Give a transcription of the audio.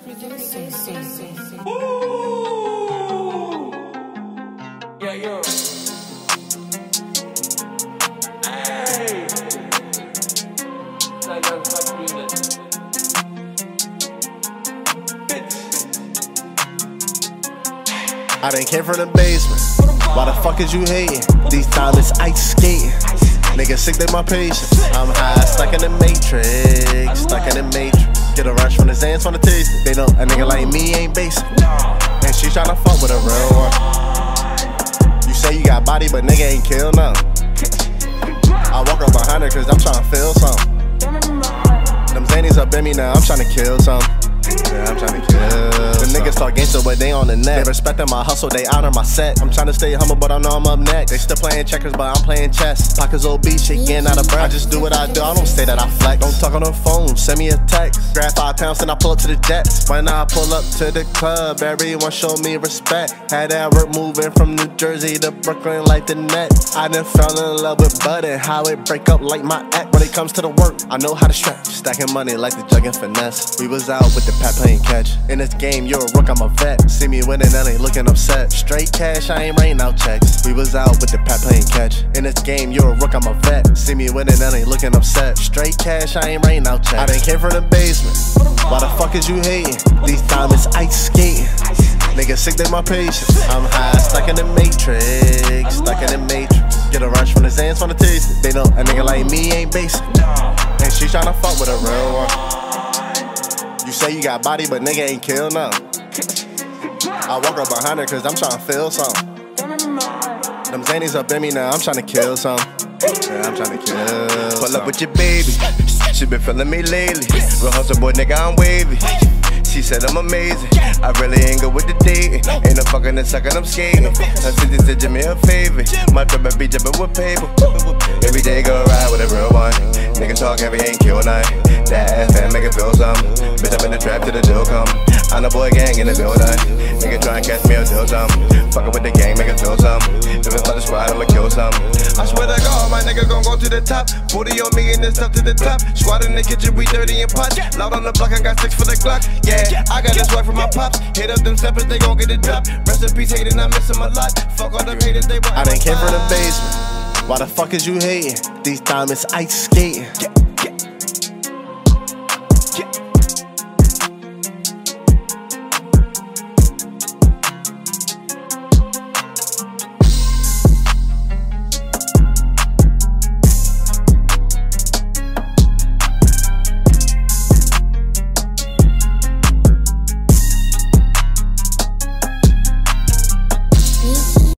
Ooh. Yeah, yo. Hey. Like young fuck music. I done came from the basement. Why the fuck is you hating? These diamonds ice skating. Niggas sick, they my patience. I'm high, stuck in the matrix. Stuck in the matrix. Get a rush from the Zans, wanna taste it. They know a nigga like me ain't basic. And she tryna fuck with a real one. You say you got body, but nigga ain't kill none. I walk up behind her cause I'm tryna feel something. Them Zanies up in me now, I'm tryna kill something. Yeah, I'm tryna kill. The niggas talk gangster, but they on the net. They respectin' my hustle, they honor my set. I'm tryna stay humble, but I know I'm up next. They still playing checkers, but I'm playing chess. Pockets obese, shit getting out of breath. I just do what I do, I don't say that I flex. Don't talk on the phone, send me a text. Grab 5 pounds and I pull up to the jets. When I pull up to the club, everyone show me respect. Had that work moving from New Jersey to Brooklyn like the Nets. I done fell in love with Bud and how it break up like my ex. When it comes to the work, I know how to stretch. Stacking money like the jug and finesse. We was out with the pat playing catch. In this game, you're a rook, I'm a vet. See me winning, that ain't looking upset. Straight cash, I ain't writing out checks. We was out with the pat playing catch. In this game, you're a rook, I'm a vet. See me winning, that ain't looking upset. Straight cash, I ain't writing out checks. I done came from the basement. Why the fuck is you hating? These diamonds ice skating. Niggas sick, they my patience. I'm high, stuck in the matrix. Stuck in the matrix. Get a rush from the Zans, wanna taste it. They know a nigga like me ain't basic. And she tryna fuck with a real one. You say you got body, but nigga ain't kill none. I walk up behind her cause I'm tryna feel something. Them Zanies up in me now, I'm tryna kill something. Yeah, I'm tryna kill something. Pull up with your baby, she been feeling me lately. Real hustle boy, nigga, I'm wavy. She said I'm amazing, I really ain't good with the dating. Ain't no fucking and sucking, I'm skating. Her sister said do me a favor, my trip be jumping with paper. Every day go ride with a real one. Niggas talk heavy, ain't kill nothing. That ass fan make it feel something. Bitch, I'm in the trap till the deal come. I'm the boy gang in the building. Nigga try and catch me or do something. Fuckin' with the gang, make it feel something. If it's not the squad, I'ma kill something. I swear to God, my nigga gon' go to the top. Booty on me and this stuff to the top. Squad in the kitchen, we dirty and pot. Loud on the block, I got 6 for the Glock. Yeah, I got this work from my pops. Hit up them steppers, they gon' get it dropped. Rest in peace, hating, I miss them a lot. Fuck all them haters, they want. I done came from the basement. Why the fuck is you hating? These diamonds ice skating.